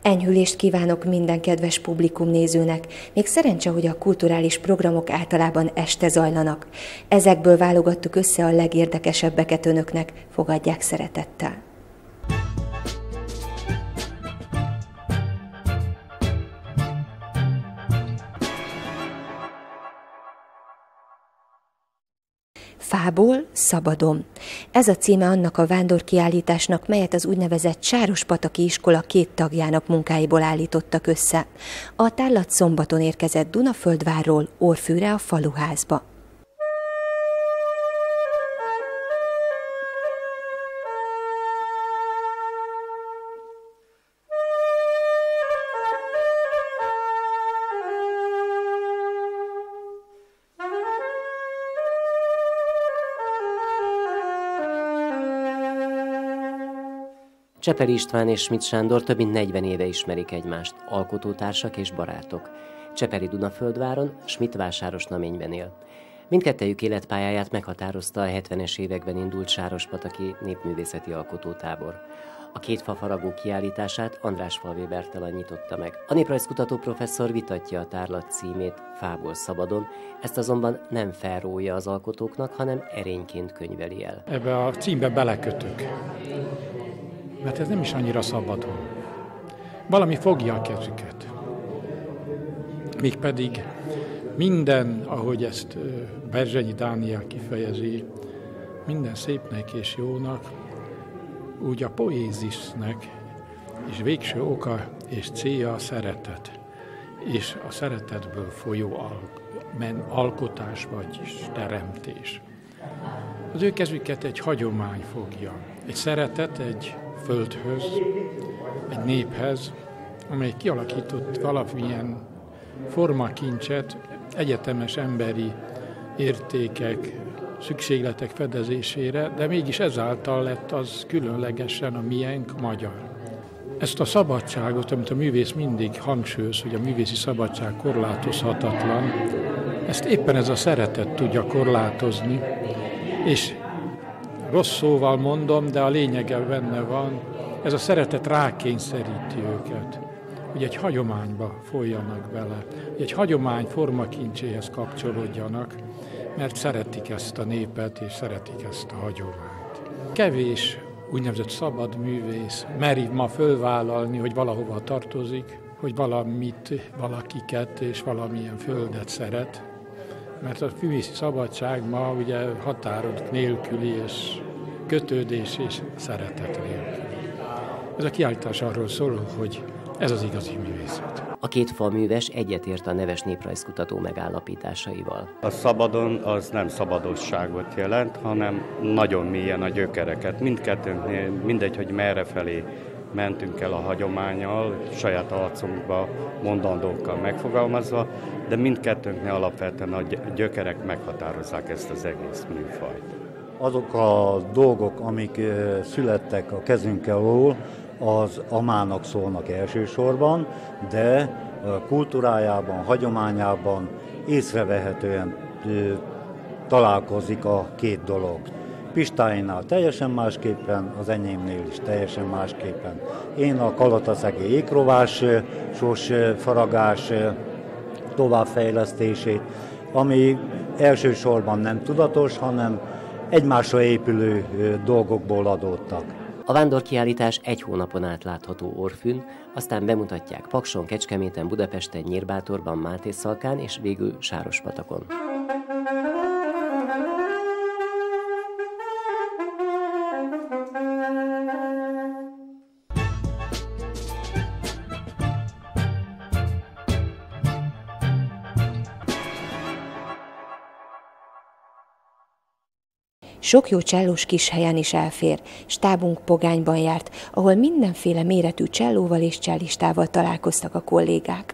Enyhülést kívánok minden kedves publikum nézőnek. Még szerencse, hogy a kulturális programok általában este zajlanak. Ezekből válogattuk össze a legérdekesebbeket önöknek. Fogadják szeretettel. Fából szabadon. Ez a címe annak a vándorkiállításnak, melyet az úgynevezett Sárospataki iskola 2 tagjának munkáiból állítottak össze. A tárlat szombaton érkezett Dunaföldvárról Orfűre, a faluházba. Csepeli István és Schmidt Sándor több mint 40 éve ismerik egymást, alkotótársak és barátok. Csepeli Dunaföldváron, Schmidt Vásárosnaményben él. Mindkettejük életpályáját meghatározta a 70-es években indult Sárospataki népművészeti alkotótábor. A 2 fafaragó kiállítását András-Falvé Bertalan nyitotta meg. A néprajzkutató professzor vitatja a tárlat címét, Fából szabadon, ezt azonban nem felrója az alkotóknak, hanem erényként könyveli el. Ebbe a címbe belekötök, mert ez nem is annyira szabadon. Valami fogja a kezüket. Mégpedig minden, ahogy ezt Berzsenyi Dániel kifejezi, minden szépnek és jónak, úgy a poézisnek és végső oka és célja a szeretet. És a szeretetből folyó alkotás vagy teremtés. Az ő kezüket egy hagyomány fogja. Egy szeretet egy földhöz, egy néphez, amely kialakított valamilyen formakincset, egyetemes emberi értékek, szükségletek fedezésére, de mégis ezáltal lett az különlegesen a miénk magyar. Ezt a szabadságot, amit a művész mindig hangsúlyoz, hogy a művészi szabadság korlátozhatatlan, ezt éppen ez a szeretet tudja korlátozni, és rossz szóval mondom, de a lényege benne van, ez a szeretet rákényszeríti őket, hogy egy hagyományba folyjanak bele, hogy egy hagyomány formakincséhez kapcsolódjanak, mert szeretik ezt a népet, és szeretik ezt a hagyományt. Kevés úgynevezett szabad művész meri ma fölvállalni, hogy valahova tartozik, hogy valamit, valakiket és valamilyen földet szeret, mert a művészi szabadság ma ugye határok nélküli és kötődés és szeretet nélküli. Ez a kiállítás arról szól, hogy ez az igazi művészet. A 2 falműves egyetért a neves néprajzkutató megállapításaival. A szabadon az nem szabadosságot jelent, hanem nagyon mélyen a gyökereket. Mindkettőnknél mindegy, hogy merre felé mentünk el a hagyománnyal, saját arcunkba mondandókkal megfogalmazva, de mindkettőnknél alapvetően a gyökerek meghatározzák ezt az egész műfajt. Azok a dolgok, amik születtek a kezünkkel alól, az amának szólnak elsősorban, de kultúrájában, hagyományában észrevehetően találkozik a 2 dolog. Pistáinál teljesen másképpen, az enyémnél is teljesen másképpen. Én a kalataszegi ékrovásos faragás továbbfejlesztését, ami elsősorban nem tudatos, hanem egymásra épülő dolgokból adódtak. A vándorkiállítás 1 hónapon át látható Orfűn, aztán bemutatják Pakson, Kecskeméten, Budapesten, Nyírbátorban, Mátészalkán és végül Sárospatakon. Sok jó csellós kis helyen is elfér. Stábunk Pogányban járt, ahol mindenféle méretű csellóval és csellistával találkoztak a kollégák.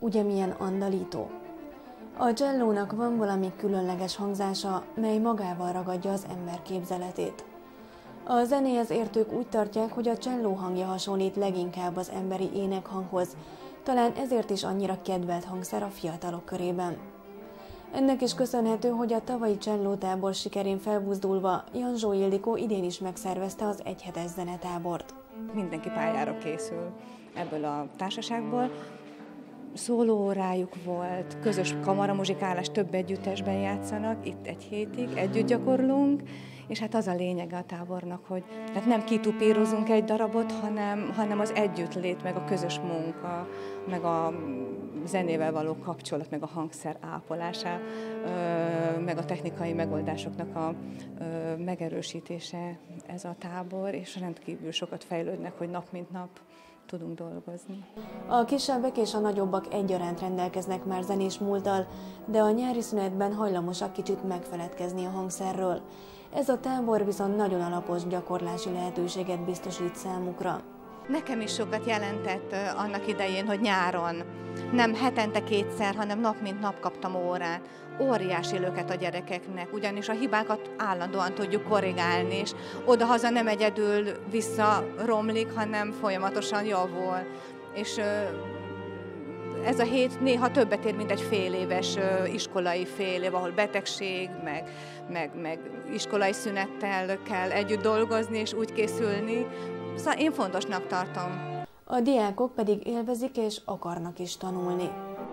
ugye milyen andalító. A csellónak van valami különleges hangzása, mely magával ragadja az ember képzeletét. A zenéhez értők úgy tartják, hogy a cselló hangja hasonlít leginkább az emberi énekhanghoz, talán ezért is annyira kedvelt hangszer a fiatalok körében. Ennek is köszönhető, hogy a tavalyi csellótábor sikerén felbuzdulva Janzsó Ildikó idén is megszervezte az egyhetes zenetábort. Mindenki pályára készül ebből a társaságból. Szólóórájuk volt, közös kamaramuzsikálás, több együttesben játszanak, itt egy hétig együtt gyakorlunk, és hát az a lényege a tábornak, hogy tehát nem kitupírozunk egy darabot, hanem az együttlét, meg a közös munka, meg a zenével való kapcsolat, meg a hangszer ápolása, meg a technikai megoldásoknak a megerősítése ez a tábor, és rendkívül sokat fejlődnek, hogy nap mint nap tudunk dolgozni. A kisebbek és a nagyobbak egyaránt rendelkeznek már zenés múlttal, de a nyári szünetben hajlamosak kicsit megfeledkezni a hangszerről. Ez a tábor viszont nagyon alapos gyakorlási lehetőséget biztosít számukra. Nekem is sokat jelentett annak idején, hogy nyáron nem hetente kétszer, hanem nap mint nap kaptam órát. Óriási löket a gyerekeknek, ugyanis a hibákat állandóan tudjuk korrigálni, és odahaza nem egyedül visszaromlik, hanem folyamatosan javul. És ez a hét néha többet ér, mint egy fél éves iskolai fél év, ahol betegség, meg iskolai szünettel kell együtt dolgozni, és úgy készülni. Szóval én fontosnak tartom. A diákok pedig élvezik és akarnak is tanulni.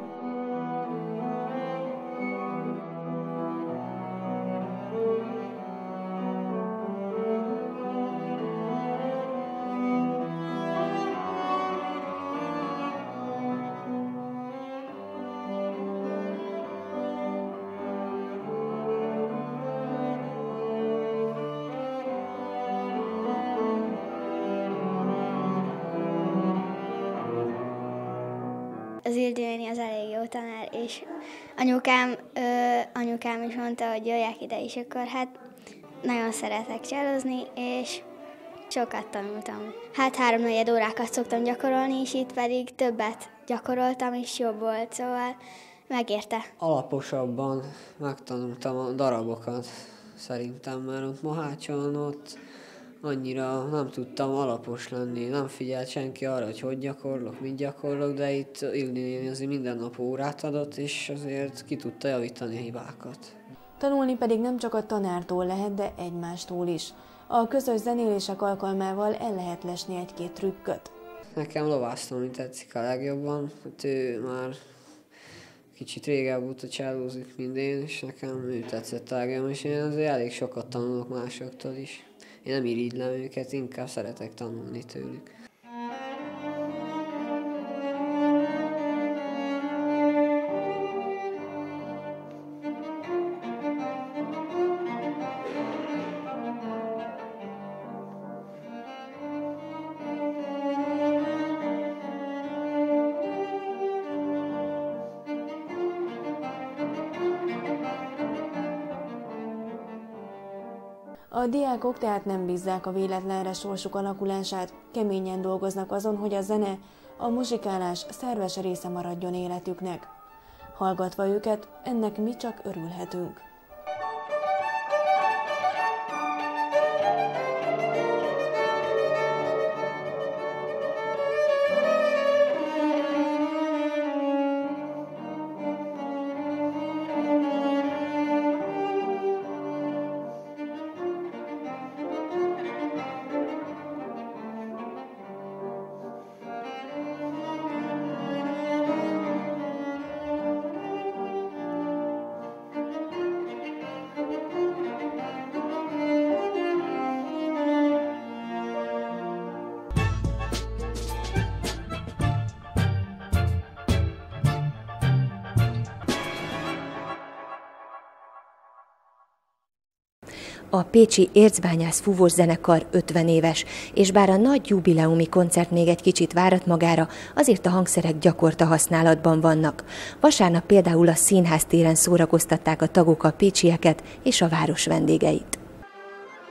Az Ildi néni az elég jó tanár, és anyukám is mondta, hogy jöjjek ide is, akkor hát nagyon szeretek csellozni, és sokat tanultam. Hát 3-4 órákat szoktam gyakorolni, és itt pedig többet gyakoroltam, és jobb volt, szóval megérte. Alaposabban megtanultam a darabokat, szerintem, mert ott Mohácson ott annyira nem tudtam alapos lenni, nem figyelt senki arra, hogy gyakorlok, mit gyakorlok, de itt Ildi néni azért minden nap órát adott, és azért ki tudta javítani a hibákat. Tanulni pedig nem csak a tanártól lehet, de egymástól is. A közös zenélések alkalmával el lehet lesni egy-két trükköt. Nekem Lovász Tomi tetszik a legjobban, hát ő már kicsit régebb óta csellózik, mint én, és nekem ő tetszett a legjobban, és én azért elég sokat tanulok másoktól is. Én nem irigylem őket, inkább szeretek tanulni tőlük. A diákok tehát nem bízzák a véletlenre sorsuk alakulását, keményen dolgoznak azon, hogy a zene, a muzsikálás szerves része maradjon életüknek. Hallgatva őket, ennek mi csak örülhetünk. A pécsi Ércbányász Fúvós Zenekar 50 éves, és bár a nagy jubileumi koncert még egy kicsit várat magára, azért a hangszerek gyakorta használatban vannak. Vasárnap például a Színház téren szórakoztatták a tagok a pécsieket és a város vendégeit.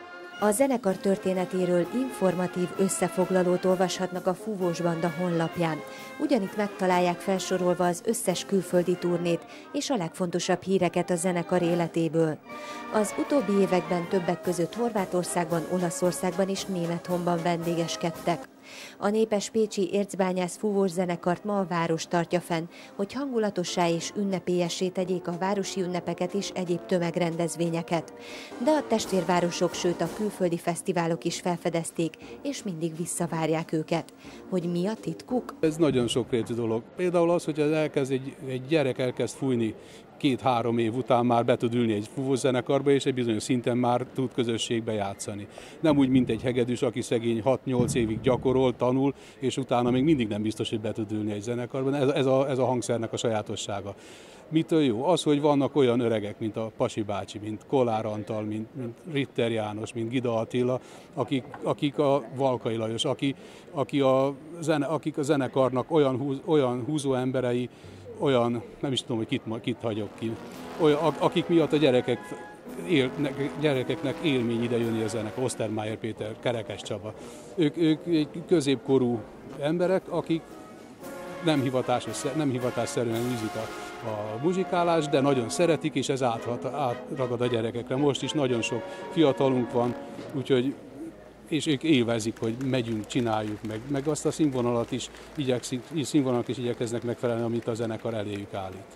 A zenekar történetéről informatív összefoglalót olvashatnak a Fúvós Banda honlapján. Ugyanitt megtalálják felsorolva az összes külföldi turnét és a legfontosabb híreket a zenekar életéből. Az utóbbi években többek között Horvátországban, Olaszországban és Némethonban vendégeskedtek. A népes pécsi Ércbányász Fúvós zenekart ma a város tartja fenn, hogy hangulatossá és ünnepélyessé tegyék a városi ünnepeket és egyéb tömegrendezvényeket. De a testvérvárosok, sőt a külföldi fesztiválok is felfedezték, és mindig visszavárják őket. Hogy mi a titkuk? Ez nagyon sokrétű dolog. Például az, hogy egy gyerek elkezd fújni 2-3 év után már be tud ülni egy fúvós zenekarba, és egy bizonyos szinten már tud közösségbe játszani. Nem úgy, mint egy hegedűs, aki szegény 6-8 évig gyakorol, tanul, és utána még mindig nem biztos, hogy be tud ülni egy zenekarban. Ez a hangszernek a sajátossága. Mitől jó? Az, hogy vannak olyan öregek, mint a Pasi bácsi, mint Kollár Antal, mint Ritter János, mint Gida Attila, akik a Valkai Lajos, akik a zenekarnak olyan húzó emberei, olyan, nem is tudom, hogy kit hagyok ki, akik miatt a gyerekeknek élmény ide jönni a zenekar, Ostermeyer Péter, Kerekes Csaba. Ők középkorú emberek, akik nem hivatásszerűen űzik a muzsikálást, de nagyon szeretik, és ez átragad a gyerekekre. Most is nagyon sok fiatalunk van, úgyhogy és ők élvezik, hogy megyünk, csináljuk meg azt a színvonalat is igyekeznek megfelelni, amit a zenekar eléjük állít.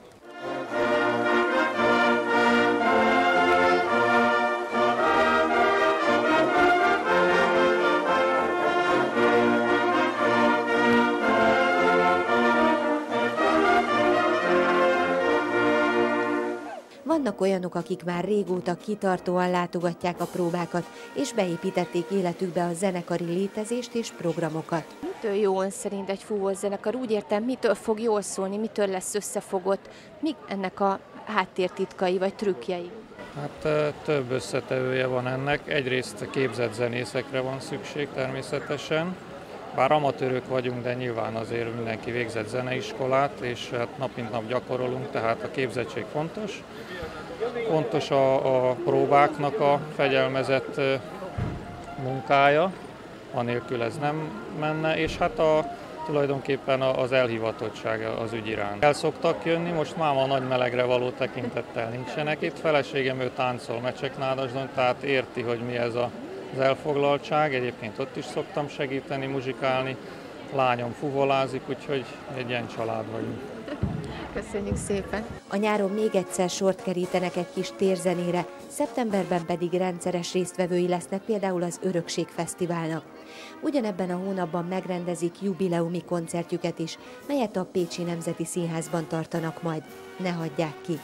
Vannak olyanok, akik már régóta kitartóan látogatják a próbákat, és beépítették életükbe a zenekari létezést és programokat. Mitől jó ön szerint egy fúvós zenekar? Úgy értem, mitől fog jól szólni, mitől lesz összefogott? Mik ennek a háttértitkai vagy trükkjei? Hát több összetevője van ennek. Egyrészt képzett zenészekre van szükség természetesen. Bár amatőrök vagyunk, de nyilván azért mindenki végzett zeneiskolát, és hát nap mint nap gyakorolunk, tehát a képzettség fontos. Fontos a próbáknak a fegyelmezett munkája, anélkül ez nem menne, és hát tulajdonképpen az elhivatottság az ügy iránt. El szoktak jönni, most már a nagy melegre való tekintettel nincsenek itt. Feleségem ő táncol Mecseknádasdon, tehát érti, hogy mi ez az elfoglaltság. Egyébként ott is szoktam segíteni, muzsikálni. Lányom fuvolázik, úgyhogy egy ilyen család vagyunk. Köszönjük szépen! A nyáron még egyszer sort kerítenek egy kis térzenére, szeptemberben pedig rendszeres résztvevői lesznek például az Örökség Fesztiválnak. Ugyanebben a hónapban megrendezik jubileumi koncertjüket is, melyet a Pécsi Nemzeti Színházban tartanak majd. Ne hagyják ki!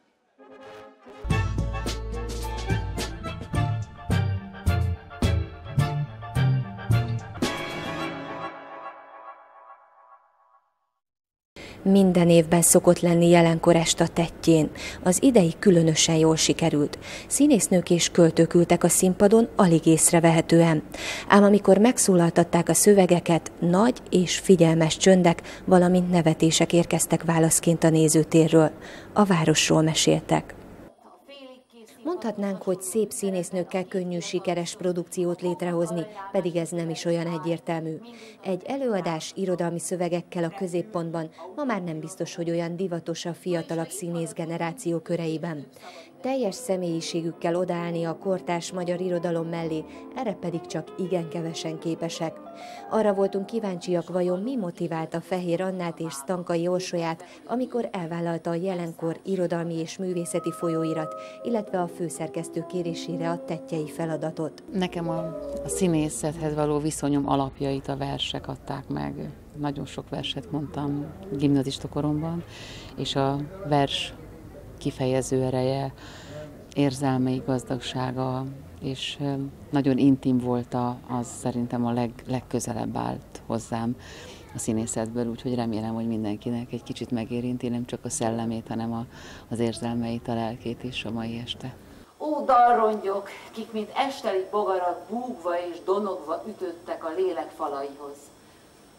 Minden évben szokott lenni jelenkor est a Tettjén. Az idei különösen jól sikerült. Színésznők és költők ültek a színpadon alig észrevehetően. Ám amikor megszólaltatták a szövegeket, nagy és figyelmes csöndek, valamint nevetések érkeztek válaszként a nézőtérről. A városról meséltek. Mondhatnánk, hogy szép színésznőkkel könnyű sikeres produkciót létrehozni, pedig ez nem is olyan egyértelmű. Egy előadás irodalmi szövegekkel a középpontban ma már nem biztos, hogy olyan divatos a fiatalabb színész generáció köreiben. Teljes személyiségükkel odaállni a kortárs magyar irodalom mellé, erre pedig csak igen kevesen képesek. Arra voltunk kíváncsiak, vajon mi motiválta Fehér Annát és Stankai Orsolyát, amikor elvállalta a jelenkor irodalmi és művészeti folyóirat, illetve a főszerkesztő kérésére a tettjei feladatot. Nekem a színészethez való viszonyom alapjait a versek adták meg. Nagyon sok verset mondtam gimnazista koromban, és a vers kifejező ereje, érzelmei gazdagsága, és nagyon intim volt az szerintem a legközelebb állt hozzám a színészetből, úgyhogy remélem, hogy mindenkinek egy kicsit megérinti, nem csak a szellemét, hanem az érzelmeit, a lelkét is a mai este. Ó, dalrongyok, kik mint esteli bogarak búgva és donogva ütöttek a lélek falaihoz.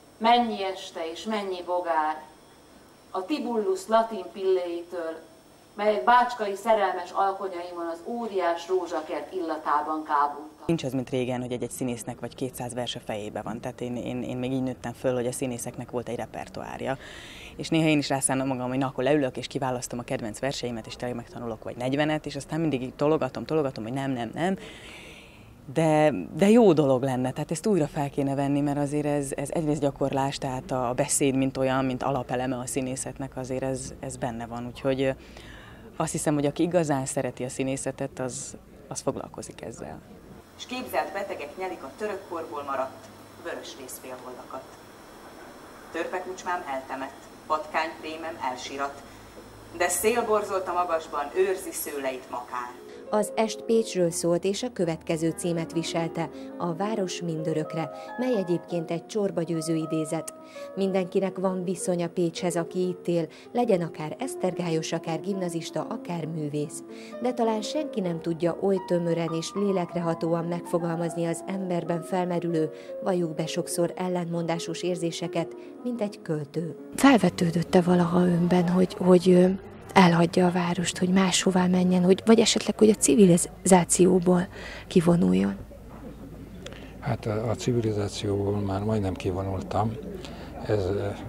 Mennyi este és mennyi bogár, a Tibullus latin pilléitől melyek bácskai szerelmes alkonyaimon az óriás rózsakert illatában kábultak. Nincs az, mint régen, hogy egy színésznek vagy 200 verse fejébe van. Tehát én még így nőttem föl, hogy a színészeknek volt egy repertoárja. És néha én is rászállom magam, hogy na, akkor leülök és kiválasztom a kedvenc verseimet, és tényleg megtanulok vagy 40-et, és aztán mindig így tologatom, hogy nem. De jó dolog lenne, tehát ezt újra fel kéne venni, mert azért ez egyrészt gyakorlás, tehát a beszéd, mint olyan, mint alapeleme a színészetnek, azért ez benne van. Úgyhogy azt hiszem, hogy aki igazán szereti a színészetet, az foglalkozik ezzel. És képzelt betegek nyelik a törökkorból maradt vörös részfélholdakat. Törpekucsmám eltemett, patkányprémem elsirat, de szél borzolt a magasban, őrzi szőleit makár. Az est Pécsről szólt, és a következő címet viselte, a város mindörökre, mely egyébként egy csorbagyőző idézet. Mindenkinek van viszonya Pécshez, aki itt él, legyen akár esztergályos, akár gimnazista, akár művész. De talán senki nem tudja oly tömören és lélekrehatóan megfogalmazni az emberben felmerülő, valljuk be sokszor ellentmondásos érzéseket, mint egy költő. Felvetődött-e valaha önben, hogy elhagyja a várost, hogy máshová menjen, vagy esetleg, hogy a civilizációból kivonuljon? Hát a civilizációból már majdnem kivonultam. Ez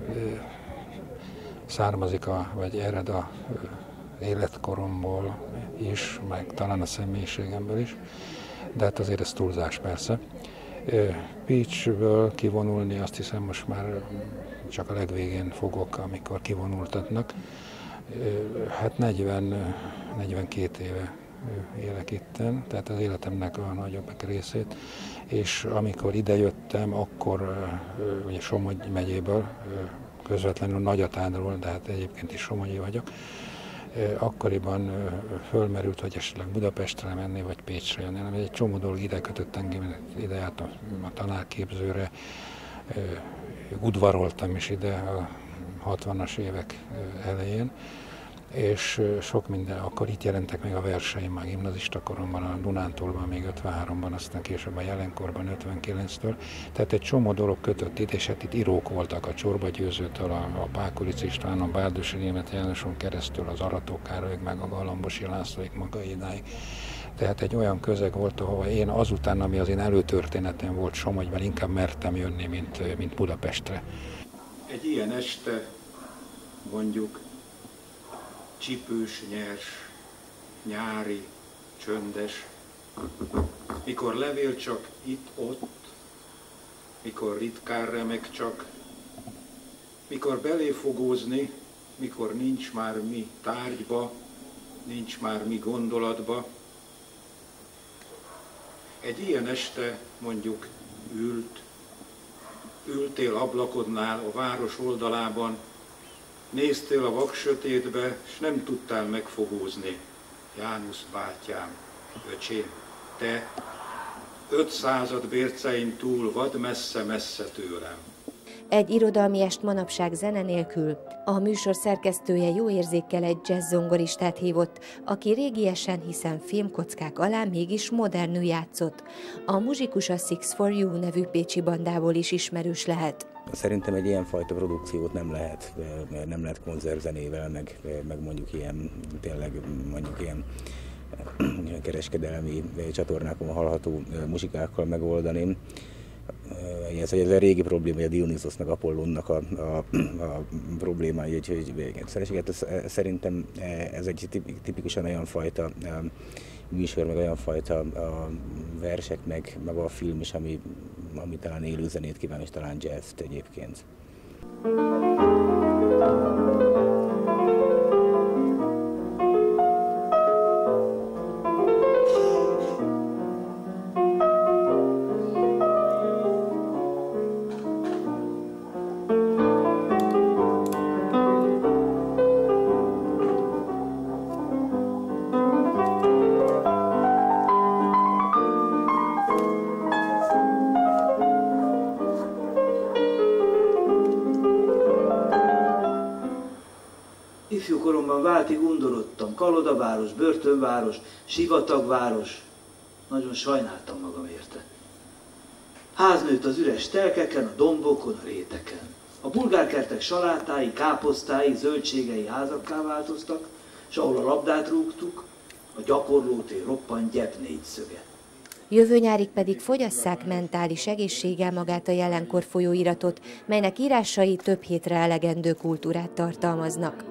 származik, vagy ered a életkoromból is, meg talán a személyiségemből is, de hát azért ez túlzás persze. Pécsből kivonulni azt hiszem most már csak a legvégén fogok, amikor kivonultatnak. Hát 42 éve élek itten, tehát az életemnek a nagyobb részét, és amikor idejöttem, akkor ugye Somogy megyéből, közvetlenül Nagyatánról, de hát egyébként is somogyi vagyok, akkoriban fölmerült, hogy esetleg Budapestre menni, vagy Pécsre jönni. Egy csomó dolog ide kötött engem, ide jártam a tanárképzőre, udvaroltam is ide a 60-as évek elején, és sok minden, akkor itt jelentek meg a verseim már gimnazista koromban, a Dunántúlban még 53-ban, aztán később a jelenkorban 59-től. Tehát egy csomó dolog kötött itt, és hát itt írók voltak a Csorbagyőzőtől, a Pákulic Istvánon, Bárdossy Németh Jánoson keresztül, az Arató Károlyig, meg a Galambosi Lászlóig maga idáig. Tehát egy olyan közeg volt, ahova én azután, ami az én előtörténetem volt Somogyban, inkább mertem jönni, mint Budapestre. Egy ilyen este, mondjuk csipős, nyers, nyári, csöndes, mikor levél csak itt-ott, mikor ritkán remeg csak, mikor beléfogózni, mikor nincs már mi tárgyba, nincs már mi gondolatba. Egy ilyen este mondjuk ültél ablakodnál a város oldalában, néztél a vaksötétbe, s nem tudtál megfogózni. János bátyám, öcsém, te 500 bércein túl vad messze-messze tőlem. Egy irodalmi est manapság zene nélkül. A műsor szerkesztője jó érzékkel egy jazz zongoristát hívott, aki régiesen, hiszen filmkockák alá mégis modernül játszott. A muzsikus a Six for You nevű pécsi bandából is ismerős lehet. Szerintem egy ilyenfajta produkciót nem lehet koncertzenével, meg mondjuk ilyen, tényleg mondjuk ilyen kereskedelmi csatornákon hallható muzsikákkal megoldani. Ez a régi probléma, a Dionysos meg Apollonnak a problémája, hogy szerintem ez egy tipikusan olyan fajta műsor, meg olyan fajta versek, meg a film is, ami talán élő zenét kíván, és talán jazzt egyébként. Ifjúkoromban váltig undorodtam, kalodaváros, börtönváros, sivatagváros. Nagyon sajnáltam magam érte. Ház nőtt az üres telkeken, a dombokon, a réteken. A bulgárkertek salátái, káposztái, zöldségei házakká változtak, és ahol a labdát rúgtuk, a gyakorlótér roppant gyep négyszöge. Jövő nyárig pedig fogyasszák mentális egészséggel magát a Jelenkor folyóiratot, melynek írásai több hétre elegendő kultúrát tartalmaznak.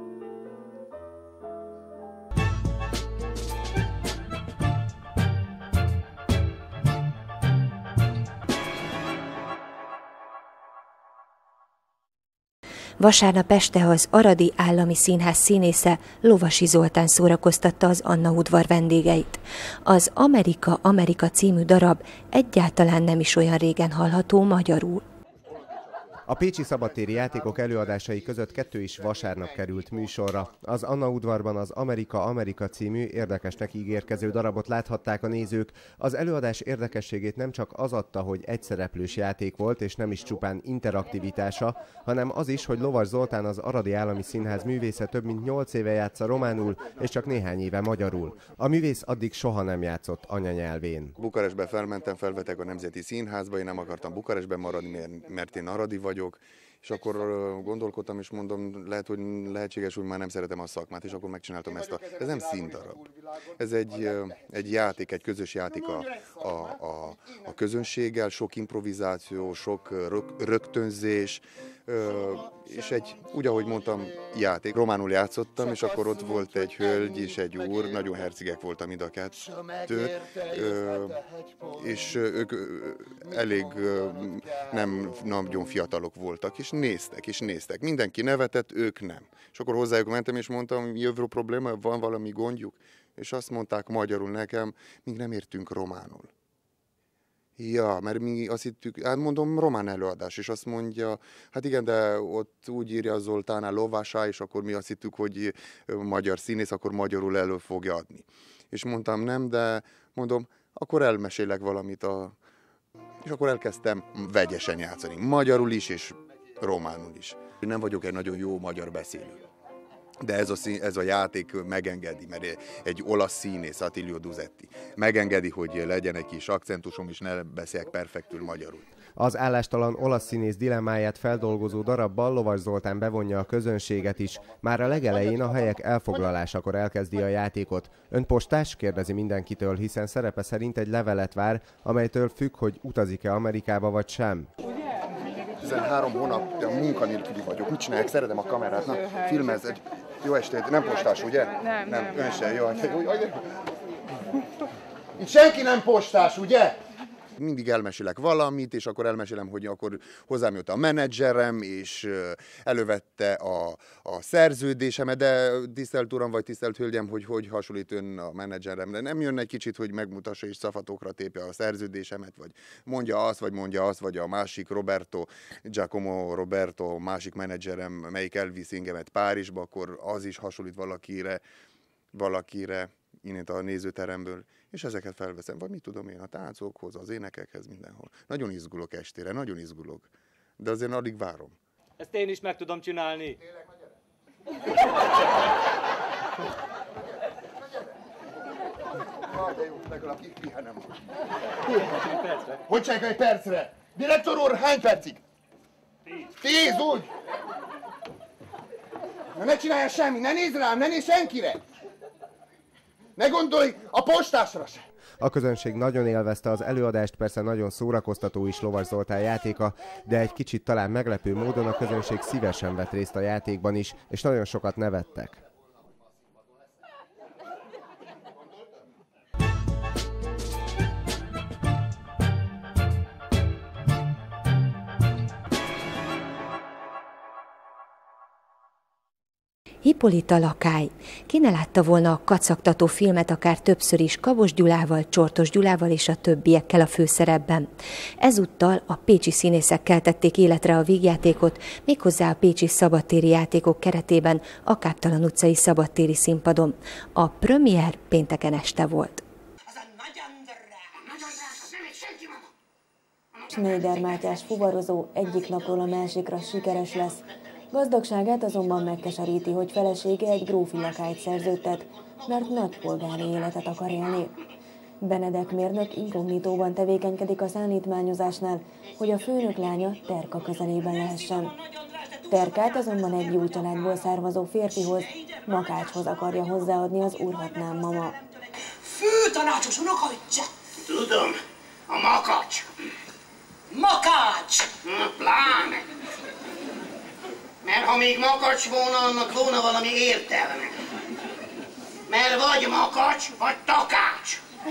Vasárnap este az Aradi Állami Színház színésze, Lovasi Zoltán szórakoztatta az Anna udvar vendégeit. Az Amerika című darab egyáltalán nem is olyan régen hallható magyarul. A pécsi szabadtéri játékok előadásai között 2 is vasárnap került műsorra. Az Anna udvarban az Amerika című érdekesnek ígérkező darabot láthatták a nézők. Az előadás érdekességét nem csak az adta, hogy egyszereplős játék volt, és nem is csupán interaktivitása, hanem az is, hogy Lovas Zoltán, az Aradi Állami Színház művésze több mint 8 éve játsza románul, és csak néhány éve magyarul. A művész addig soha nem játszott anyanyelvén. Bukarestbe felmentem, felvettek a Nemzeti Színházba, én nem akartam Bukarestben maradni, mert én aradi vagyok, és akkor gondolkodtam, és mondom, hogy lehetséges, hogy már nem szeretem a szakmát, és akkor megcsináltam ezt. Ez nem színdarab. Ez egy játék, egy közös játék a közönséggel, sok improvizáció, sok rögtönzés, és úgy, ahogy mondtam, játék. Románul játszottam, és akkor ott volt egy hölgy és egy úr, nagyon hercegek voltam mind a kettő, és ők elég nem nagyon fiatalok voltak, és néztek. Mindenki nevetett, ők nem. És akkor hozzájuk mentem, és mondtam, jövő probléma, van valami gondjuk? És azt mondták magyarul nekem, még nem értünk románul. Ja, mert mi azt hittük, hát mondom, román előadás, és azt mondja, hát igen, de ott úgy írja Zoltán Lovasa, és akkor mi azt hittük, hogy magyar színész, akkor magyarul elő fogja adni. És mondtam, nem, de mondom, akkor elmesélek valamit, és akkor elkezdtem vegyesen játszani, magyarul is, és románul is. Nem vagyok egy nagyon jó magyar beszélő. De ez a játék megengedi, mert egy olasz színész, Attilio Duzetti, megengedi, hogy legyen egy kis akcentusom, és ne beszéljek perfektül magyarul. Az állástalan olasz színész dilemmáját feldolgozó darabbal Lovas Zoltán bevonja a közönséget is. Már a legelején a helyek elfoglalásakor elkezdi a játékot. Ön postás? Kérdezi mindenkitől, hiszen szerepe szerint egy levelet vár, amelytől függ, hogy utazik-e Amerikába vagy sem. 13 hónap munkanélküli vagyok. Mit csinálják? Szeretem a kamerát. Na, filmez. Jó estét. Nem postás, ugye? Nem. Ön se. Jó. Itt senki nem postás, ugye? Mindig elmesélek valamit, és akkor elmesélem, hogy akkor hozzám jött a menedzserem, és elővette a szerződésemet, de tisztelt uram, vagy tisztelt hölgyem, hogy hasonlít ön a menedzseremre. Nem jön egy kicsit, hogy megmutassa és szafatokra tépje a szerződésemet, vagy mondja azt, vagy a másik Giacomo Roberto, másik menedzserem, melyik elvisz engemet Párizsba, akkor az is hasonlít valakire innen a nézőteremből, és ezeket felveszem, vagy mit tudom én, a táncokhoz, az énekekhez, mindenhol. Nagyon izgulok estére, nagyon izgulok, de azért addig várom. Ezt én is meg tudom csinálni. De jó, legalább pihenem. Hogy csinálják egy percre? Direktor úr, hány percig? 10, úgy! Ne csinálja semmi, ne nézz rám, ne nézz senkire! Ne gondolj a postásra se! A közönség nagyon élvezte az előadást, persze nagyon szórakoztató is Lovas Zoltán játéka, de egy kicsit talán meglepő módon a közönség szívesen vett részt a játékban is, és nagyon sokat nevettek. Hippolyta Lakály. Ki ne látta volna a kacagtató filmet akár többször is Kabos Gyulával, Csortos Gyulával és a többiekkel a főszerepben. Ezúttal a pécsi színészek keltették életre a vígjátékot, méghozzá a pécsi szabadtéri játékok keretében a Káptalan utcai szabadtéri színpadon. A premier pénteken este volt. Schneider Mátyás fuvarozó egyik napról a másikra sikeres lesz. Gazdagságát azonban megkeseríti, hogy felesége egy grófi lakályt szerződtet, mert nagypolgári életet akar élni. Benedek mérnök inkognitóban tevékenykedik a szállítmányozásnál, hogy a főnök lánya Terka közelében lehessen. Terkát azonban egy jó családból származó férfihoz, Makácshoz akarja hozzáadni az Úrhatnám mama. Főtanácsos unokaöccse! Tudom, a Makacs. Makács! Pláne. Mert ha még Makacs volna, annak volna valami értelme. Mert vagy Makacs, vagy Takács.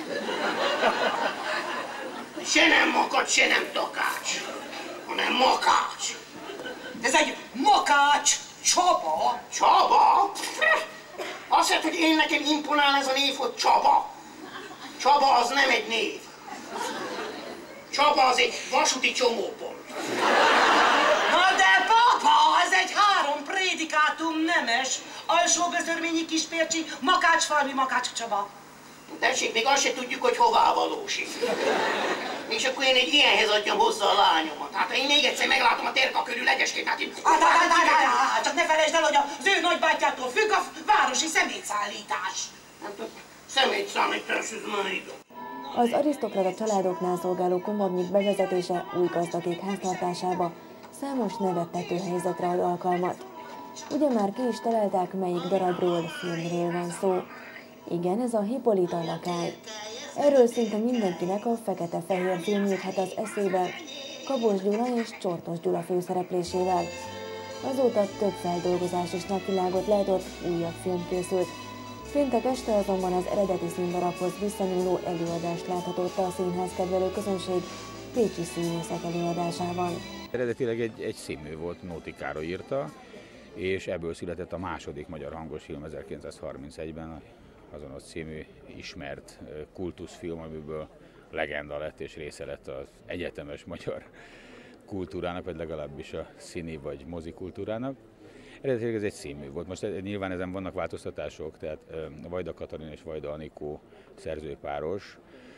Se nem Makacs, se nem Takács, hanem Makács. Ez egy Makács Csaba. Csaba? Azt hiszed, hogy én nekem imponál ez a név, hogy Csaba? Csaba az nem egy név. Csaba az egy vasúti csomópont. Na de papa, ez egy 3 prédikátum nemes, alsó bezörményi Kispércsi, Makácsfalvi Makács Csaba. Tessék, még azt se tudjuk, hogy hová valósít. És akkor én egy ilyenhez adjam hozzá a lányomat. Hát én még egyszer meglátom a Terka körül egyesként, hát én... Csak ne felejtsd el, hogy az ő nagybátyjától függ a városi szemétszállítás. Szemétszállítás, ez már igaz. Az arisztokrata családoknál szolgáló komornyik bevezetése új gazdaték háztartásába számos nevettető helyzetre ad alkalmat. Ugye már ki is találták, melyik darabról, filmről van szó. Igen, ez a Hippolyta lakály. Erről szinte mindenkinek a Fekete-fehér film juthat az eszébe, Kabos Gyula és Csortos Gyula főszereplésével. Azóta több feldolgozás és napvilágot látott, újabb film készült. Péntek este azonban az eredeti színdarabhoz visszanyúló előadást láthatott a színház kedvelő közönség pécsi színészek előadásában. Eredetileg egy színmű volt, Nóti Károly írta, és ebből született a második magyar hangos film 1931-ben, azonos című ismert kultuszfilm, amiből legenda lett és része lett az egyetemes magyar kultúrának, vagy legalábbis a színi vagy mozikultúrának. Eredetileg ez egy színmű volt. Most nyilván ezen vannak változtatások, tehát Vajda Katalin és Vajda Anikó szerzőpáros,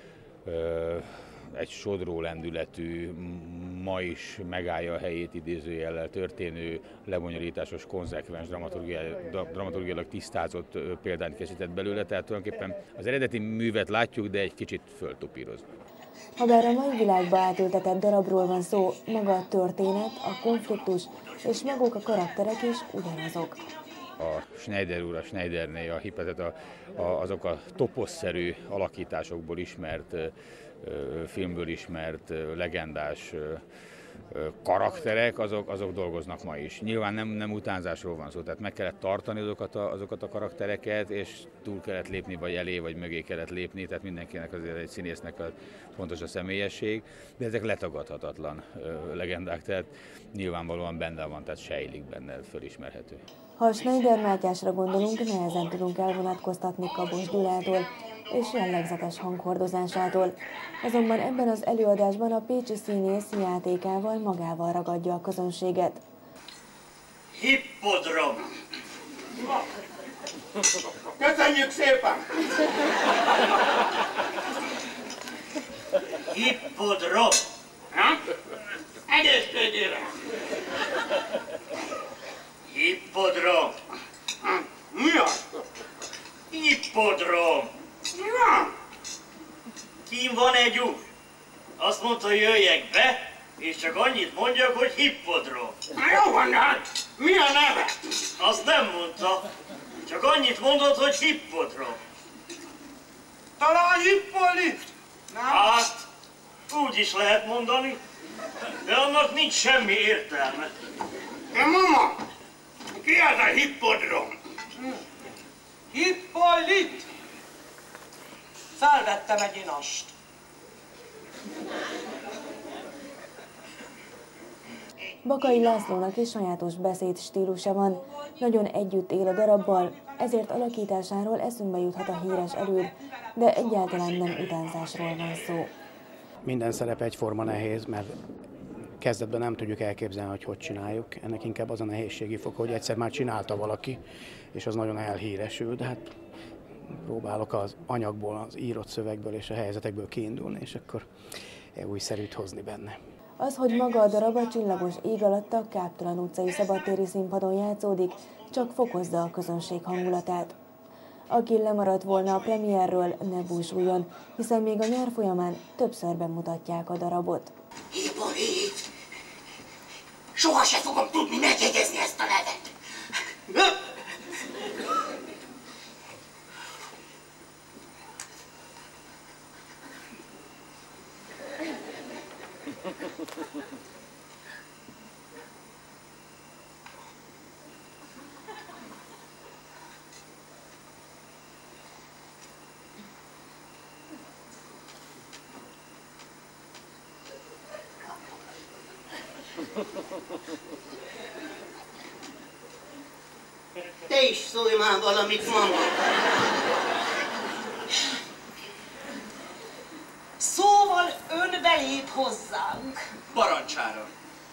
egy sodró lendületű, ma is megállja a helyét idézőjellel történő, lebonyolításos, konzekvens, dramaturgiailag tisztázott példányt készített belőle, tehát tulajdonképpen az eredeti művet látjuk, de egy kicsit föltupírozva. Habár a mai világba átültetett darabról van szó, maga a történet, a konfliktus és maguk a karakterek is ugyanazok. A Schneider úr, a Schneiderné, a Hippetet, azok a toposzszerű alakításokból ismert, filmből ismert, legendás karakterek, azok dolgoznak ma is. Nyilván nem utánzásról van szó, tehát meg kellett tartani azokat a karaktereket, és túl kellett lépni, vagy elé, vagy mögé kellett lépni, tehát mindenkinek azért egy színésznek fontos a személyesség, de ezek letagadhatatlan legendák, tehát nyilvánvalóan benne van, tehát sejlik benne, fölismerhető. Ha a Schneider Mátyásra gondolunk, nehezen tudunk elvonatkoztatni Kabos Gyulától és jellegzetes hanghordozásától. Azonban ebben az előadásban a pécsi színész játékával magával ragadja a közönséget. Hippodrom! Köszönjük szépen! Hippodrom! Egészségére! Hippodrom! Mi az? Hippodrom! Kim van egy úr? Azt mondta, hogy jöjjek be, és csak annyit mondjak, hogy hippodrom. Jó van, hát mi a neve? Azt nem mondta. Csak annyit mondott, hogy hippodrom. Talán Hippolyt? Hát, úgy is lehet mondani, de annak nincs semmi értelme. De mama, ki az a hippodrom? Hippolyt! Felvettem egy inast. Bakai Lászlónak is sajátos beszédstílusa van, nagyon együtt él a darabbal, ezért alakításáról eszünkbe juthat a híres előd, de egyáltalán nem utánzásról van szó. Minden szerep egyforma nehéz, mert kezdetben nem tudjuk elképzelni, hogy csináljuk. Ennek inkább az a nehézségi fok, hogy egyszer már csinálta valaki, és az nagyon elhíresül, de hát próbálok az anyagból, az írott szövegből és a helyzetekből kiindulni, és akkor újszerűt hozni benne. Az, hogy maga a darab a csillagos ég alatt a Káptalan utcai szabadtéri színpadon játszódik, csak fokozza a közönség hangulatát. Aki lemaradt volna a premierről, ne búsuljon, hiszen még a nyár folyamán többször bemutatják a darabot. Hippolyt! Soha se fogom tudni megjegyezni ezt a nevet! Te is szólj már valamit, mama! Szóval ön belép hozzánk. Parancsára.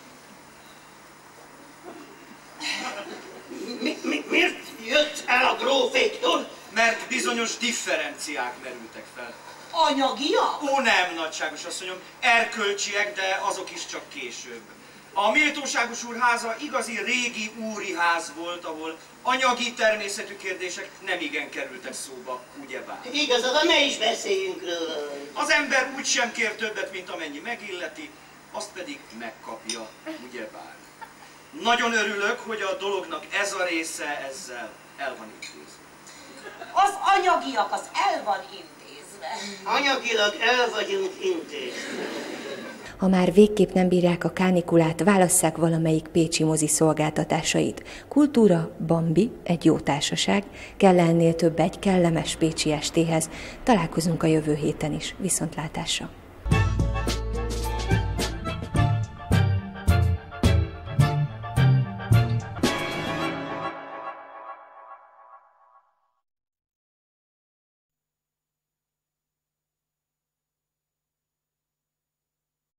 Miért jött el a gróféktól? Mert bizonyos differenciák merültek fel. Anyagiak? Ó, nem, nagyságos asszonyom, erkölcsiek, de azok is csak később. A méltóságos úr háza igazi régi úri ház volt, ahol anyagi természetű kérdések nem igen kerültek szóba, ugyebár. Igazad, ne is beszéljünk róla. Az ember úgy sem kér többet, mint amennyi megilleti, azt pedig megkapja, ugyebár. Nagyon örülök, hogy a dolognak ez a része ezzel el van intézve. Az anyagiak, az el van intézve. Anyagilag el vagyunk intézve. Ha már végképp nem bírják a kánikulát, válasszák valamelyik pécsi mozi szolgáltatásait. Kultúra, Bambi, egy jó társaság, kell ennél több egy kellemes pécsi estéhez. Találkozunk a jövő héten is. Viszontlátásra!